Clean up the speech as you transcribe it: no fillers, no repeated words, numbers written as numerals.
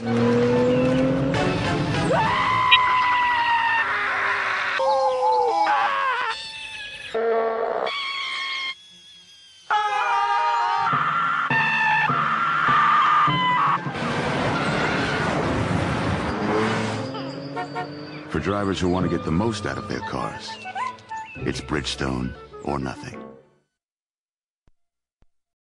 For drivers who want to get the most out of their cars, it's Bridgestone or nothing.